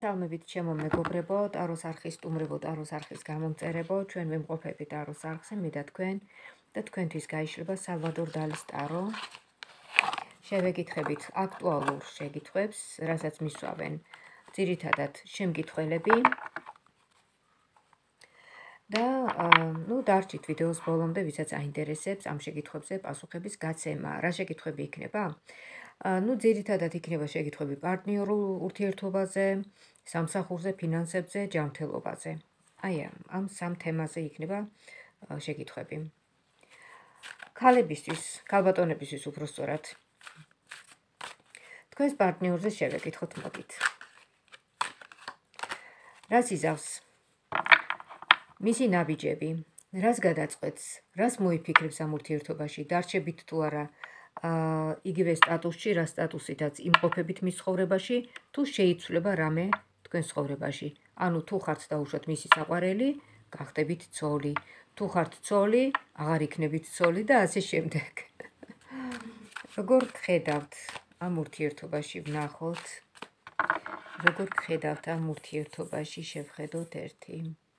Salmებით ჩემო მეგობრებო, ტაროს არხის სტუმრებო, ტაროს არხის გამომწერებო, ჩვენ ვიმყოფებით ტაროს არხზე, მე და თქვენთვის გაიშლება სალვადორ დალის ტარო. შევეკითხებით აქტუალურ შეკითხვებს, რასაც მისვავენ ძირითადად შემკითხველები და დარჩით ვიდეოს ბოლომდე, ვისაც აინტერესებს ამ შეკითხვებზე პასუხების გაცემა. რა შეკითხვები იქნება? ძირითადად იქნება შეკითხვები პარტნიორულ ურთიერთობაზე, სამსახურზე, ფინანსებზე, ჯანმრთელობაზე. აი ამ სამ თემაზე იქნება შეკითხვები. ქალებისთვის, ქალბატონებისთვის უბრალოდ თქვენს პარტნიორზე შევეკითხოთ, მოდით. რას იზავს? მისი ნაბიჯები, რას გადაწყვეტს, რას მოიფიქრებს ამ ურთიერთობაში, დარჩებით თუ არა იგივე სტატუსში, რა სტატუსითაც იმყოფებით მის ცხოვრებაში, თუ შეიცვლება რამე თქვენ ცხოვრებაში. ანუ თუ ხართ დაუშვათ მისი საყვარელი, გახდებით ცოლი. თუ ხართ ცოლი, აღარ იქნებით ცოლი და ასე შემდეგ. როგორ გხედავთ ამ ურთიერთობაში ვნახოთ? როგორ გხედავთ ამ ურთიერთობაში შევხედოთ ერთი.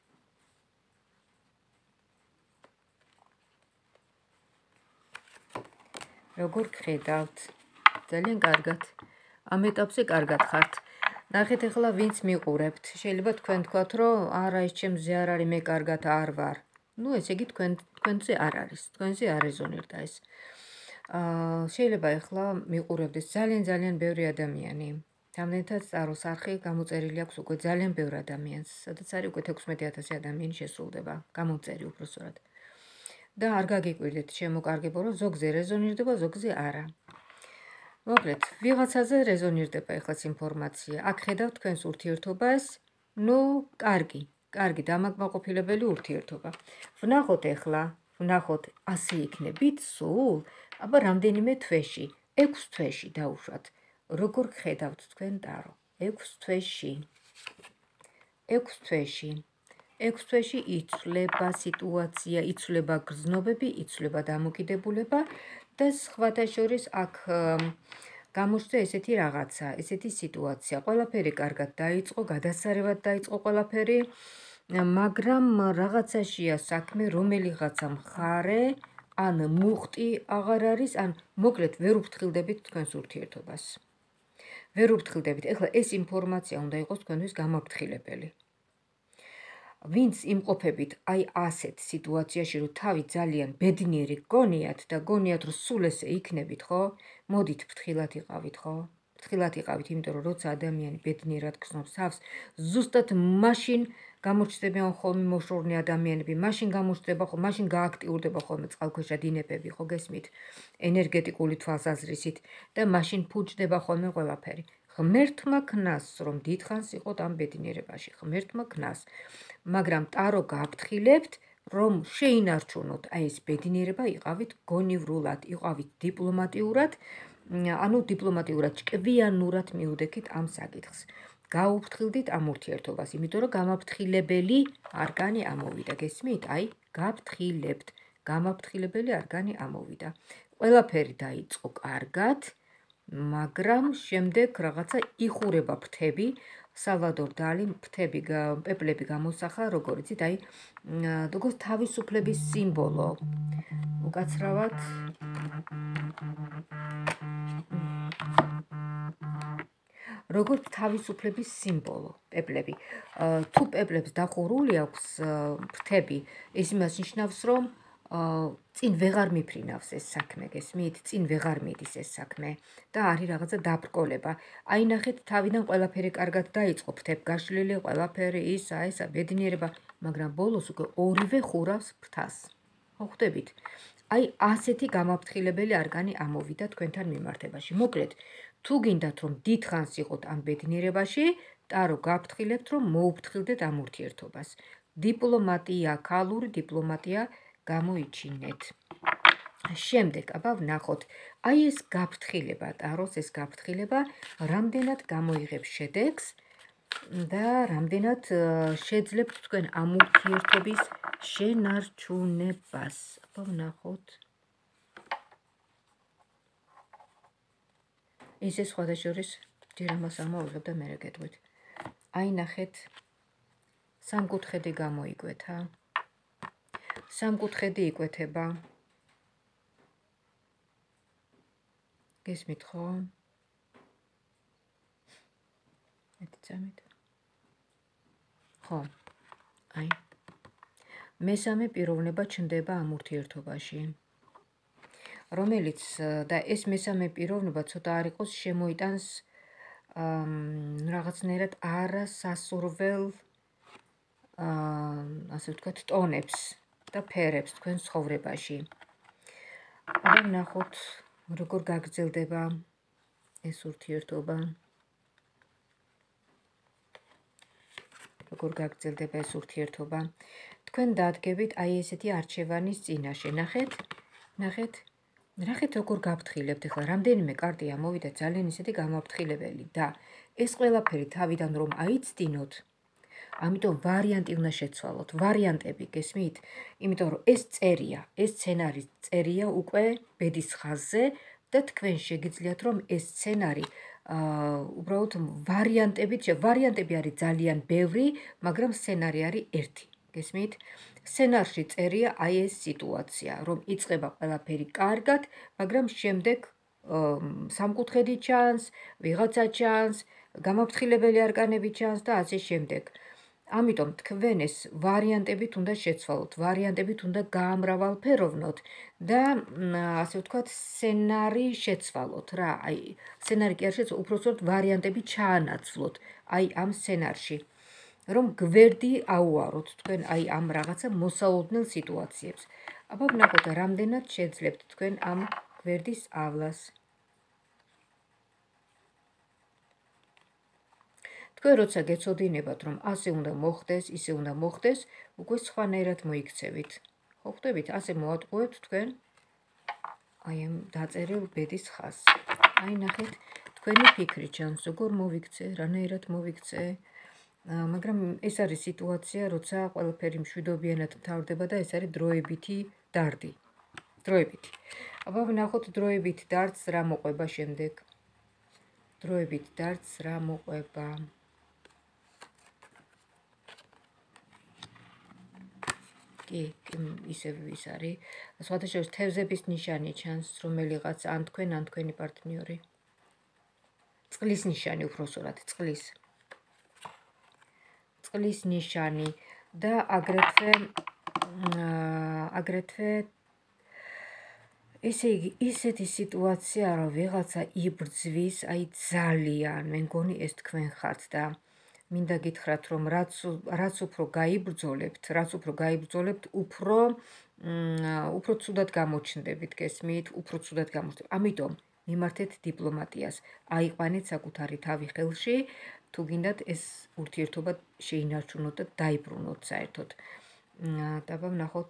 როგორ გხედავთ? ძალიან კარგად. ამ ეტაპზე კარგად ხართ. ნახეთ ახლა ვინც მიყურებთ. შეიძლება თქვენ თქვათ, რომ არა ის ჩემზე არ არის, მე კარგად არ ვარ. ესე იგი თქვენზე არ არის, თქვენზე არ რეზონირდა ეს. შეიძლება ახლა მიყურებდეს ძალიან ბევრი ადამიანი. რამდენადაც ტაროს არხი გამოწერილი აქვს უკვე ძალიან ბევრ ადამიანს, სადაც არის უკვე 16,000 ადამიანი შესრულდება, გამომწერი უბრალოდ. და არ გაგიკვირდეთ შემოკარგებო, რომ ზოგზე რეზონირდება, ზოგზე არა. მოკლედ, ვიღაცაზე რეზონირდება ეხლაც ინფორმაცია. აქ ხედავთ თქვენს ურთიერთობას, კარგი დამაკმაყოფილებელი ურთიერთობა. ვნახოთ ახლა, ასე იქნებით სულ, აბა რამდენიმე თვეში, 6 თვეში დაუშვათ. როგორ ხედავთ თქვენ ტარო? 6 თვეში. 6 თვეში. 6 თვეში იცვლება სიტუაცია, იცვლება გრძნობები, იცვლება დამოკიდებულება და სხვათა შორის აქ გამოჩნდა ესეთი რაღაცა, ესეთი სიტუაცია. ყველაფერი კარგად დაიწყო, გადასარევად დაიწყო ყველაფერი, მაგრამ რაღაცაშია საქმე, რომელიღაცა მხარე, ან მუხტი აღარ არის, ან მოკლედ ვერ უფრთხილდებით თქვენს ურთიერთობას. ვერ უფრთხილდებით. ეხლა ეს ინფორმაცია უნდა იყოს თქვენთვის გამაფრთხილებელი. ვინც იმყოფებით აი ასეთ სიტუაციაში, რომ თავი ძალიან ბედნიერი გონიათ და გონიათ, რომ სულ ესე იქნებით, ხო? მოდით ფრთხილად იყავით, ხო? ფრთხილად იყავით, იმიტომ რომ როცა ადამიანი ბედნიერად გრძნობს თავს, ზუსტად მაშინ გამოჩნდებიან ხოლმე მოშორნე ადამიანები, მაშინ გამოჩნდება, მაშინ გააქტიურდება ხოლმე წყალქვეშა დინებები, ხო გესმით? ენერგეტიკული თვალსაზრისით და მაშინ ფუჭდება ხოლმე ყველაფერი. ღმერთმა ქნას, რომ დიდხანს იყოთ ამ ბედნიერებაში, ღმერთმა ქნას. მაგრამ ტარო გააფრთხილებთ, რომ შეინარჩუნოთ აი ეს ბედნიერება, იყავით გონივრულად, იყავით დიპლომატიურად, ანუ დიპლომატიურად, ჭკვიანურად მიუდექით ამ საკითხს. გაუფრთხილდით ამ ურთიერთობას, იმიტომ რომ გამაფრთხილებელი არგანი ამოვიდა, გესმით? აი, გაფრთხილებთ, გამაფრთხილებელი არგანი ამოვიდა. ყველაფერი დაიწყო კარგად, მაგრამ შემდეგ რაღაცა იხურება ფრთები, სალვადორ დალი პეპლები გამოსახა, როგორ იცით, აი, როგორც თავისუფლების სიმბოლო. უკაცრავად როგორც თავისუფლების სიმბოლო, პეპლები. თუ პეპლებს დახურული აქვს ფრთები, ეს იმას ნიშნავს, რომ წინ ვეღარ მიფრინავს ეს საქმე, გესმით? წინ ვეღარ მიდის ეს საქმე და არის რაღაცა დაბრკოლება. აი ნახეთ, თავიდან ყველაფერი კარგად დაიწყო, ფრთებგაშლილი, ყველაფერი ისა, ბედნიერება, მაგრამ ბოლოს უკვე ორივე ხურავს ფრთას. ხო ხვდებით? აი ასეთი გამაფრთხილებელი არგანი ამოვიდა თქვენთან მიმართებაში. მოკლედ, თუ გინდათ რომ დიდხანს იყოთ ამ ბედნიერებაში, ტარო გაფრთხილებთ, რომ მოუფრთხილდეთ ამ ურთიერთობას. დიპლომატია, ქალური დიპლომატია გამოიჩინეთ. შემდეგ, აბა ვნახოთ, აი ეს გაფრთხილება, ტაროს ეს გაფრთხილება, რამდენად გამოიღებს შედეგს და რამდენად შეძლებთ თქვენ ამ ურთიერთობის შენარჩუნებას. აბა ვნახოთ. ისე სხვადასხვა ჯერ ამას ამოვიღებ და მერე გეტყვით. აი ნახეთ, სამკუთხედი გამოიკვეთა. სამკუთხედი იკვეთება. გესმით ხო? მეტიცამით. ხო. აი. მესამე პიროვნება ჩნდება ამ ურთიერთობაში. რომელიც და ეს მესამე პიროვნება ცოტა არ იყოს შემოიტანს რაღაცნაირად არასასურველ ასე ვთქვათ ტონებს და ფერებს თქვენ ცხოვრებაში. აბა ნახოთ როგორ გაგრძელდება ეს ურთიერთობა. როგორ გაგრძელდება ეს ურთიერთობა. თქვენ დადგებით აი ესეთი არჩევანის წინაშე. ნახეთ როგორ გაფრთხილებთ ახლა რამდენიმე კარტი ამოვიდა ძალიან ისეთი გამაფრთხილებელი და ეს ყველაფერი თავიდან რომ აიცდინოთ, ამიტომ ვარიანტი უნდა შეცვალოთ, ვარიანტები გესმით? იმიტომ რომ ეს წერია, ეს სცენარი წერია უკვე ბედის ხაზზე და თქვენ შეგიძლიათ რომ ეს სცენარი უბრალოდ ვარიანტები არის ძალიან ბევრი, მაგრამ სცენარი არის ერთი. გესმით? სცენარში წერია აი ეს სიტუაცია, რომ იწყება ყველაფერი კარგად, მაგრამ შემდეგ სამკუთხედი ჩანს, ვიღაცა ჩანს, გამაფრთხილებელი არკანები ჩანს და ასე შემდეგ. ამიტომ თქვენ ეს ვარიანტებით უნდა შეცვალოთ, ვარიანტებით უნდა გაამრავალფეროვნოთ და ასე ვთქვათ, სცენარი შეცვალოთ რა. აი, სცენარი კი არ შეცვალოთ, უпростоროდ ვარიანტები ჩაანაცვლოთ აი ამ სცენარში. რომ გვერდი აუაროთ თქვენ აი ამ რაღაცა მოსალოდნელ სიტუაციებს. აბა ვნახოთ რამდენად შეძლებთ თქვენ ამ გვერდის ავლას. თქვენ როცა გეცოდინებათ რომ ასე უნდა მოხდეს, ისე უნდა მოხდეს, უკვე სხვანაირად მოიქცევით. ხო ხვდებით, ასე მოატყუებთ თქვენ აი ამ დაწერილ ბედის ხაზს. აი ნახეთ, თქვენი ფიქრი ჩანს, როგორ მოვიქცე, რანაირად მოვიქცე. მაგრამ ეს არის სიტუაცია, როცა ყველაფერი მშვიდობიანად მთავრდება და ეს არის დროებითი დარდი. დროებითი. აბა ვნახოთ დროებით დარდს რა მოყვება შემდეგ. დროებით დარდს რა მოყვება. კი, ისევ ის არის. სხვათა შორის თევზების ნიშანი ჩანს, რომელიღაც ან თქვენი პარტნიორი. წყლის ნიშანი უпростоრად, წყლის ნიშანი და აგრეთვე ესე იგი ისეთი სიტუაცია რომ ვიღაცა იბრძვის, აი ძალიან მე მგონი ეს თქვენ ხართ და მინდა გითხრათ რომ რაც უფრო გაიბრძოლებთ, უფრო ცუდად გამოჩნდებით, გესმით, უფრო ცუდად გამოჩნდებით. ამიტომ მიმართეთ დიპლომატიას, აიყვანეთ საკუთარი თავი ხელში, თუ გინდათ ეს ურთიერთობა შეინარჩუნოთ და დაიბრუნოთ საერთოდ. დაბა ვნახოთ.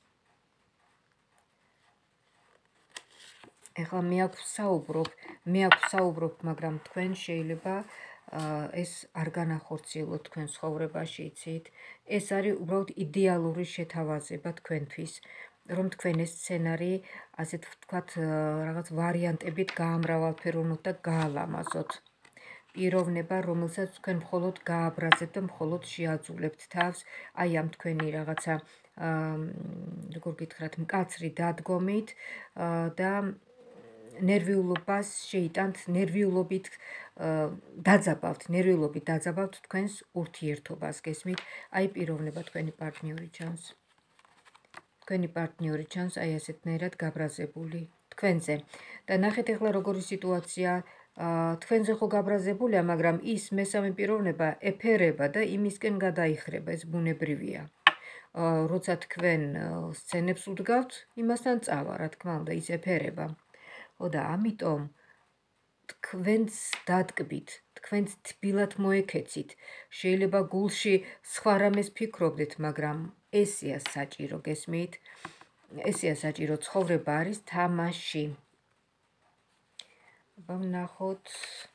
ეხლა მე აქ ვსაუბრობ, მაგრამ თქვენ შეიძლება ეს არ განახორციელოთ თქვენ ცხოვრებაში, იცით? ეს არის უბრალოდ იდეალური შეთავაზება თქვენთვის, რომ თქვენ ეს სცენარი, ასეთ ვთქვათ, რაღაც ვარიანტებით გაამრავალფეროვნოთ და გაალამაზოთ. პიროვნება, რომელსაც თქვენ მხოლოდ გააბრაზებთ და მხოლოდ შეაძულებთ თავს, აი ამ თქვენი რაღაცა, როგორ გითხრათ, მკაცრი დადგომით და ნერვიულობას შეიტანთ, ნერვიულობით დაძაბავთ თქვენს ურთიერთობას, გესმით? აი პიროვნება თქვენი პარტნიორი ჩანს. თქვენი პარტნიორი ჩანს აი ასეთნაირად გაბრაზებული თქვენზე. და ნახეთ ახლა როგორი სიტუაცია თქვენზე ხო გაბრაზებულია, მაგრამ ის მესამე პიროვნება ეფერება და იმისკენ გადაიხრება, ეს ბუნებრივია. როცა თქვენ სცენებს უდგავთ, იმასთან წავა, რა თქმა უნდა, ის ეფერება. ხო და ამიტომ თქვენს დატკბით, თქვენს თბილად მოექეცით. შეიძლება გულში სხვა რამეს ფიქრობდეთ, მაგრამ ესეა საჭირო, გესმით? ესეა საჭირო, ცხოვრება არის თამაში. აბა ვნახოთ.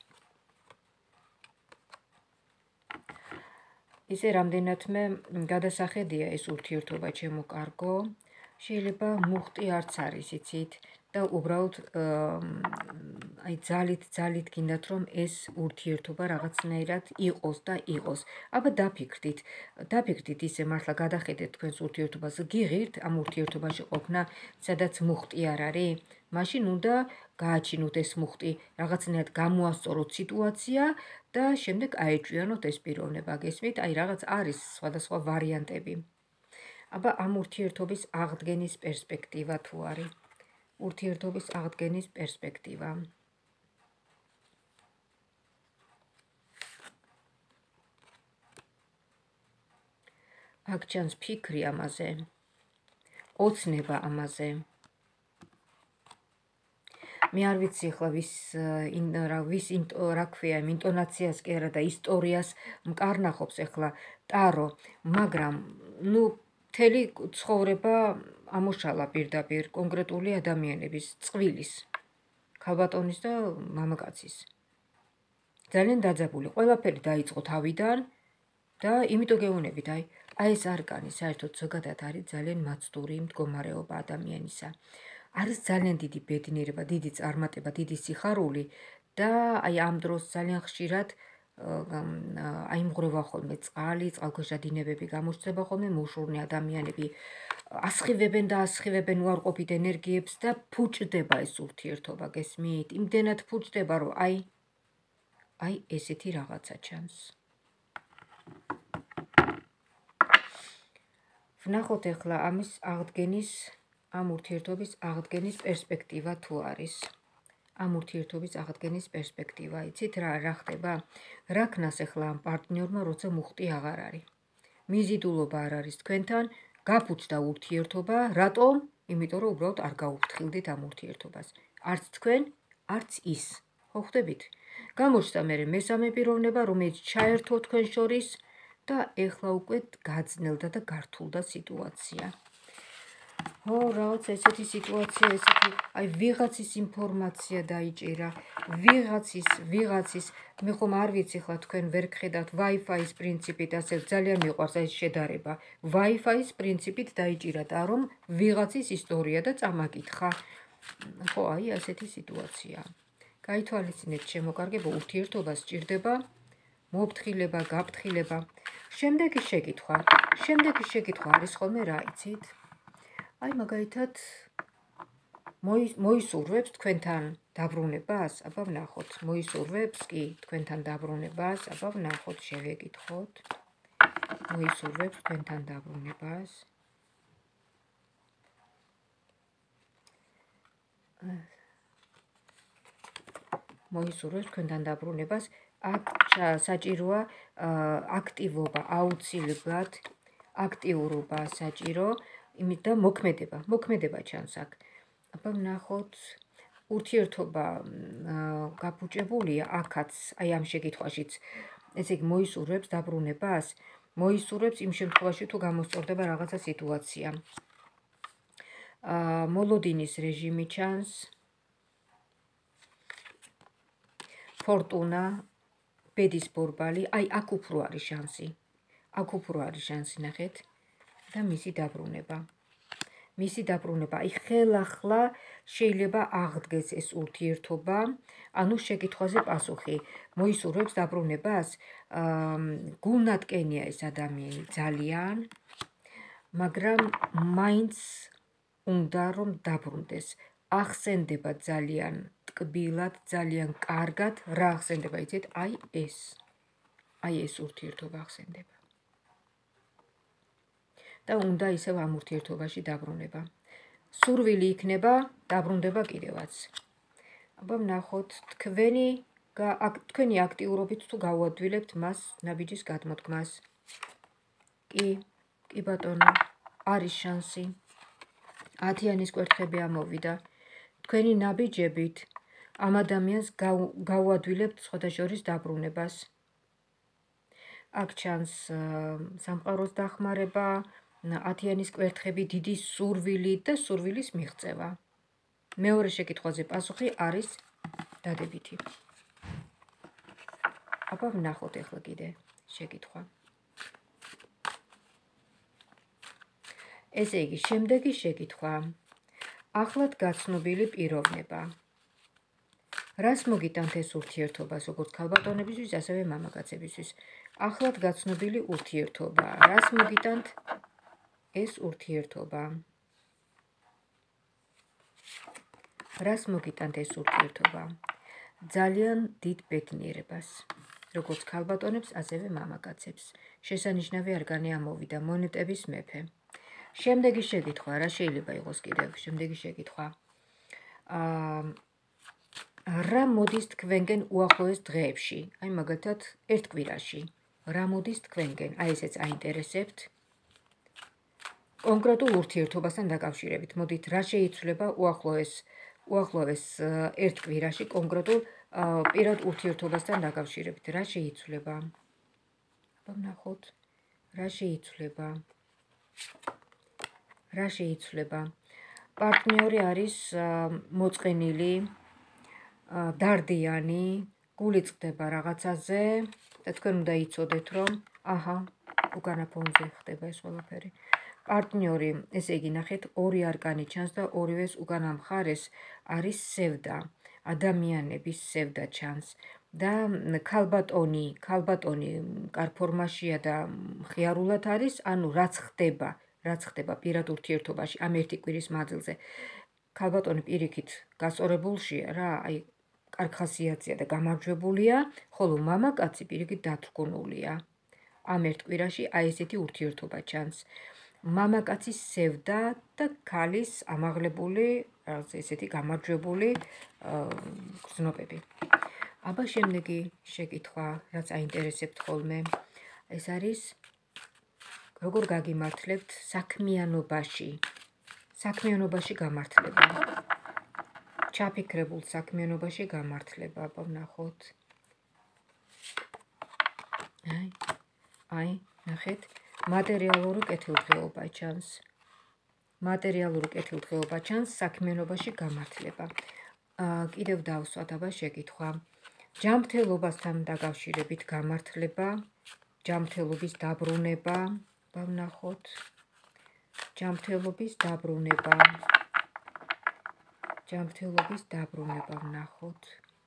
ისე რამდენადმე გადასახედია ეს ურთიერთობა ჩემო კარგო. შეიძლება მუხტი არც არის, იცით? და უბრალოდ აი ძალით გინდათ რომ ეს ურთიერთობა რაღაცნაირად იყოს და იყოს. აბა დაფიქრდით ისე მართლა გადახედეთ თქვენს ურთიერთობას, გიღირთ ამ ურთიერთობაში ყოფნა, სადაც მუხტი არ არის? მაშინ უნდა გააჩინოთ ეს მუხტი, რაღაცნაირად გამოასწოროთ სიტუაცია და შემდეგ აეჭვიანოთ ეს პიროვნება. გესმით? აი რაღაც არის სხვადასხვა ვარიანტები. აბა ამ ურთიერთობის აღდგენის პერსპექტივა თუ არის? ურთიერთობის აღდგენის პერსპექტივა. აქ ჩანს ფიქრი ამაზე, ოცნება ამაზე. მე არ ვიცი ახლა რა ქვია, იმ ინტონაციას კი არა და ისტორიას მკარნახობს ახლა ტარო, მაგრამ მთელი ცხოვრება ამოშალა პირდაპირ კონკრეტული ადამიანების, წყვილის, ქალბატონის და მამაკაცის. ძალიან დაძაბული, ყველაფერი დაიწყო თავიდან და იმიტომ გეუბნებით, აი ეს არკანი საერთოდ ზოგადად არის ძალიან მაცდური მდგომარეობა ადამიანისა. არის ძალიან დიდი ბედნიერება, დიდი წარმატება, დიდი სიხარული და აი ამ დროს ძალიან ხშირად აიმღვრევა ხოლმე წყალი, წყალქვეშა დინებები გამოჩნდება ხოლმე, მოშორნე ადამიანები ასხივებენ უარყოფით ენერგიებს და ფუჭდება ეს ურთიერთობა, გესმით? იმდენად ფუჭდება, რომ აი ესეთი რაღაცა ჩანს. ვნახოთ ახლა ამ ურთიერთობის აღდგენის პერსპექტივა თუ არის. ამ ურთიერთობის აღდგენის პერსპექტივა, იცით რა ხდება? რა ქნას ახლა ამ პარტნიორმა, როცა მუხტი აღარ არის. მიზიდულობა არ არის თქვენთან, გაფუჭდა ურთიერთობა, რატომ? იმიტომ რომ უბრალოდ არ გაუფრთხილდით ამ ურთიერთობას. არც თქვენ, არც ის. ხო ხვდებით? გამოჩნდა მერე მესამე პიროვნება, რომელიც ჩაერთო თქვენ შორის და ეხლა უკვე გაძნელდა და გართულდა სიტუაცია. რაღაც ესეთი სიტუაცია, აი ვიღაცის ინფორმაცია დაიჭირა, ვიღაცის, მე ხომ არ ვიცი ხლა თქვენ ვერ გხედავთ Wi-Fi-ის პრინციპით, ასე ძალიან მიყვარს ეს შედარება. Wi-Fi-ის პრინციპით დაიჭირა და რომ ვიღაცის ისტორია და წამაკითხა. ხო, აი ასეთი სიტუაცია. გაითვალისწინეთ, შემოკარგებო, ურთიერთობა სჭირდება მოფრთხილება, გაფრთხილება. შემდეგი შეკითხვა არის ხოლმე რა, იცით? აი მაგალითად მოისურვებს თქვენთან დაბრუნებას? აბა ვნახოთ. მოისურვებს კი თქვენთან დაბრუნებას? აბა ვნახოთ, შევეკითხოთ. მოისურვებს თქვენთან დაბრუნებას? მოისურვებს თქვენთან დაბრუნებას? აქ საჭიროა აქტივობა, აუცილებლად აქტიურობა საჭირო, და მოქმედება ჩანს აქ. აბა ვნახოთ, ურთიერთობა გაფუჭებულია აქაც, აი ამ შეკითხვაშიც. ესე იგი მოისურვებს დაბრუნებას? მოისურვებს იმ შემთხვევაში თუ გამოსწორდება რაღაცა სიტუაცია. მოლოდინის რეჟიმი ჩანს. ფორტუნა, ბედის ბორბალი, აი აქ უფრო არის შანსი, ნახეთ, და მისი დაბრუნება. აი ხელახლა შეიძლება აღდგეს ეს ურთიერთობა, ანუ შეკითხვაზე პასუხი. მოისურვებს დაბრუნებას? გულნატკენია ეს ადამიანი ძალიან, მაგრამ მაინც უნდა რომ დაბრუნდეს. ახსენდება ძალიან ტკბილად, ძალიან კარგად, რა ახსენდება, იცით? აი ეს ურთიერთობა ახსენდება. და უნდა ისევ ამ ურთიერთობაში დაბრუნება. სურვილი იქნება, დაბრუნდება კიდევაც. აბა ვნახოთ, თქვენი აქტიურობით თუ გავუადვილებთ მას ნაბიჯის გადმოდგმას. კი ბატონო, არის შანსი. 10-იანის კვერთხები ამოვიდა. თქვენი ნაბიჯებით ამ ადამიანს გავუადვილებთ სხვადასხვა დაბრუნებას. აქ ჩანს სამყაროს დახმარება, 10-იანის კვერთხები, დიდი სურვილი და სურვილის მიღწევა. მეორე შეკითხვაზე პასუხი არის დადებითი. აბა ვნახოთ ახლა კიდე შეკითხვა. ესე იგი, შემდეგი შეკითხვა. ახლად გაცნობილი პიროვნება. რას მოგიტანთ ეს ურთიერთობას, როგორც ქალბატონებისთვის, ასევე მამაკაცებისთვის? ახლად გაცნობილი ურთიერთობა. რას მოგიტანთ ეს ურთიერთობა? რას მოგიტანთ ეს ურთიერთობა? ძალიან დიდ ბედნიერებას, როგორც ქალბატონებს, ასევე მამაკაცებს. შესანიშნავი არგანი ამოვიდა, მონეტების მეფე. შემდეგი შეკითხვა, რა შეიძლება იყოს კიდევ? შემდეგი შეკითხვა. რა მოდის თქვენგენ უახლოეს დღეებში? აი მაგალითად, ერთ კვირაში. რა მოდის თქვენგენ? აი ესეც აინტერესებთ. კონკრეტულ ურთიერთობასთან დაკავშირებით. მოდით, რა შეიცვლება უახლოეს ერთ კვირაში კონკრეტულ პირად ურთიერთობასთან დაკავშირებით. რა შეიცვლება? აბა ვნახოთ. რა შეიცვლება? რა შეიცვლება? პარტნიორი არის მოწყენილი, დარდიანი, გული წყდება რაღაცაზე და თქვენ უნდა იცოდეთ, რომ უკანა ფონზე ხდება ეს ყველაფერი. პარტნიორი, ესე იგი, ნახეთ, ორი არკანი ჩანს და ორივეს უკანა მხარეს არის სევდა, ადამიანების სევდა ჩანს და ქალბატონი კარგ ფორმაშია და მხიარულად არის, ანუ რაც ხდება პირად ურთიერთობაში ამ ერთი კვირის მანძილზე. ქალბატონი პირიქით გასწორებულშია რა, აი კარგ ხასიათზეა და გამარჯვებულია, ხოლო მამაკაცი პირიქით დათრგუნულია. ამ ერთ კვირაში აი ესეთი ურთიერთობა ჩანს. მამაკაცის სევდა და ქალის ამაღლებული, ესეთი გამარჯვებული გრძნობები. აბა შემდეგი შეკითხვა, რაც აინტერესებთ ხოლმე, ეს არის როგორ გაგიმართლებთ საქმიანობაში გამართლება. ჩაფიქრებულ საქმიანობაში გამართლება, აბა ვნახოთ. აი, ნახეთ, მატერიალური კეთილდღეობა ჩანს. საქმიანობაში გამართლება. კიდევ დავსვათ, აბა შეკითხვა. ჯანმრთელობასთან დაკავშირებით გამართლება, ჯანმრთელობის დაბრუნება, აბა ვნახოთ. ჯანმრთელობის დაბრუნება ვნახოთ.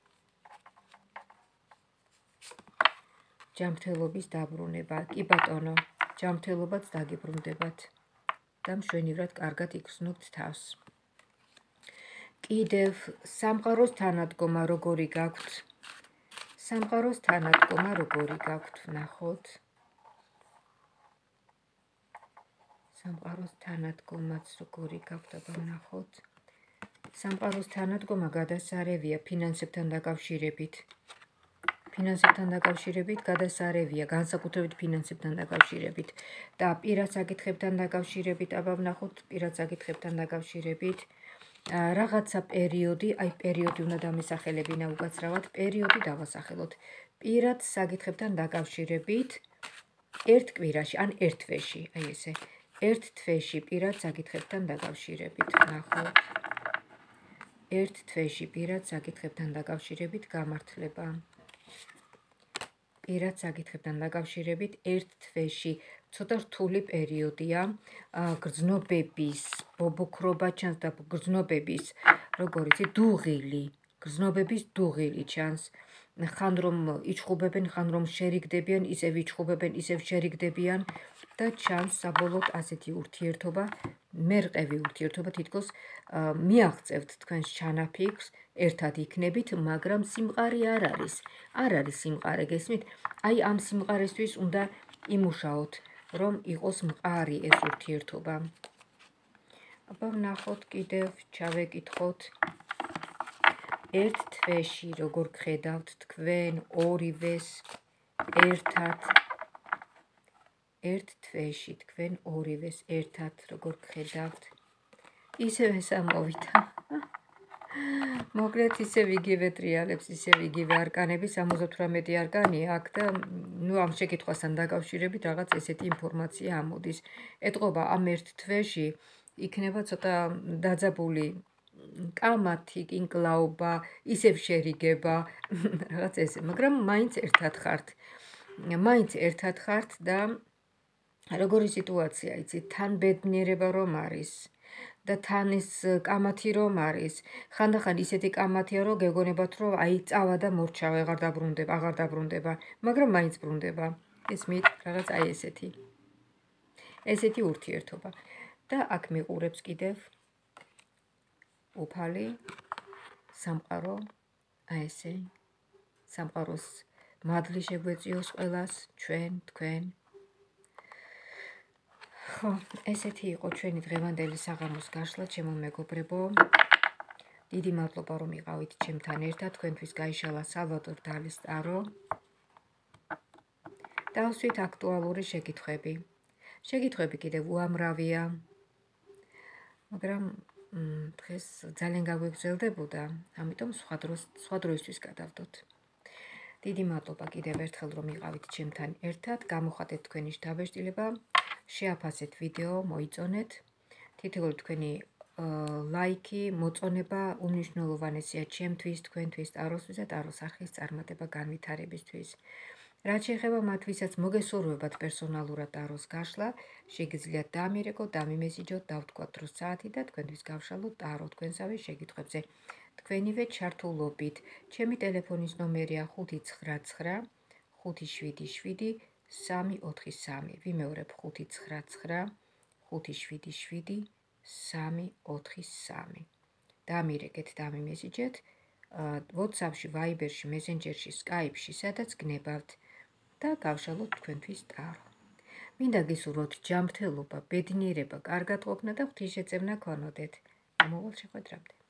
ჯანმრთელობის დაბრუნება. კი ბატონო, ჯანმრთელობაც დაგიბრუნდებათ და მშვენივრად კარგად იგრძნობთ თავს. კიდევ სამყაროს თანადგომა როგორი გაქვთ? ვნახოთ. სამყაროს თანადგომაც როგორი გაქვთ, აბა ვნახოთ. სამყაროს თანადგომა გადასარევია ფინანსებთან დაკავშირებით, გადასარევია განსაკუთრებით ფინანსებთან დაკავშირებით და პირად საკითხებთან დაკავშირებით, აბა ვნახოთ, პირად საკითხებთან დაკავშირებით რაღაცა პერიოდი, აი პერიოდი უნდა დამესახელებინა უკაცრავად, პერიოდი დავასახელოთ. პირად საკითხებთან დაკავშირებით ერთ კვირაში, ან ერთ თვეში, აი ესე. ერთ თვეში პირად საკითხებთან დაკავშირებით, ვნახოთ. ერთ თვეში პირად საკითხებთან დაკავშირებით გამართლება. პირად საკითხებთან დაკავშირებით ერთ თვეში ცოტა რთული პერიოდია, გრძნობების ბობოქრობა ჩანს და გრძნობების, როგორ იცი, დუღილი ჩანს. ხან რომ იჩხუბებენ, ხან რომ შერიგდებიან, ისევ იჩხუბებენ, ისევ შერიგდებიან და ჩანს საბოლოოდ ასეთი ურთიერთობა, მერყევი ურთიერთობა, თითქოს მიაღწევთ თქვენს ჩანაფიქრს, ერთად იქნებით, მაგრამ სიმყარე არ არის სიმყარე, გესმით? აი ამ სიმყარესთვის უნდა იმუშაოთ, რომ იყოს მყარი ეს ურთიერთობა. აბა ვნახოთ კიდევ, ჩავეკითხოთ. ერთ თვეში როგორ გხედავთ თქვენ ორივეს ერთად? ერთ თვეში თქვენ ორივეს ერთად როგორ გხედავთ? ისევ ეს ამოვიდა. მოკლედ ისევ იგივე ტრიალებს, ისევ იგივე არკანები, 78 არკანია აქ და ამ შეკითხვასთან დაკავშირებით რაღაც ესეთი ინფორმაცია ამოდის. ეტყობა ამ ერთ თვეში იქნება ცოტა დაძაბული კამათი, კინკლაობა, ისევ შერიგება, რაღაც ესე, მაგრამ მაინც ერთად ხართ და როგორი სიტუაცია იცით, თან ბედნიერება რომ არის, და თან ის კამათი რომ არის, ხანდახან ისეთი კამათია, რომ გეგონებათ, რომ აი წავა და მორჩა, აღარ დაბრუნდება, მაგრამ მაინც ბრუნდება. ესმით, რაღაც აი ესეთი ურთიერთობა. და აქ მიყურებს კიდევ უფალი, სამყარო, აი ესე, სამყაროს მადლი შეგვეწიოს ყველას, ჩვენ, თქვენ. ხო, ესეთი იყო ჩვენი დღევანდელი საღამოს გაშლა, ჩემო მეგობრებო. დიდი მადლობა, რომ იყავით ჩემთან ერთად, თქვენთვის გაიშალა სალვადორ დალის ტარო. დავსვით აქტუალური შეკითხვები. შეკითხვები კიდევ უამრავია, მაგრამ დღეს ძალიან გაგვეგრძელდებოდა, ამიტომ სხვა დროისთვის გადავდოთ. დიდი მადლობა კიდევ ერთხელ, რომ იყავით ჩემთან ერთად, გამოხატეთ თქვენი შთაბეჭდილება, შეაფასეთ ვიდეო, მოიწონეთ. თითოეული თქვენი ლაიქი, მოწონება უმნიშვნელოვანესია ჩემთვის, თქვენთვის, ტაროსთვის და ტაროს არხის წარმატება განვითარებისთვის. რაც შეეხება მათ, ვისაც მოგესურვებათ პერსონალურად ტაროს გაშლა, შეგიძლიათ დამირეკოთ, დამიმესიჯოთ, დავთქვათ დრო საათი და თქვენთვის გავშალოთ ტარო თქვენსავე შეკითხვებზე. თქვენივე ჩართულობით. ჩემი ტელეფონის ნომერია 599 577 343. ვიმეორებ 599 577 343. დამირეკეთ, დამიმესიჯეთ WhatsApp-ში, Viber-ში, Messenger-ში, Skype-ში, სადაც გნებავთ და გავშალოთ თქვენთვის ტარო. მინდა გისურვოთ ჯანმრთელობა, ბედნიერება, კარგად ყოფნა და ღვთისმშეწევნა გქონოდეთ. მომავალ შეხვედრამდე.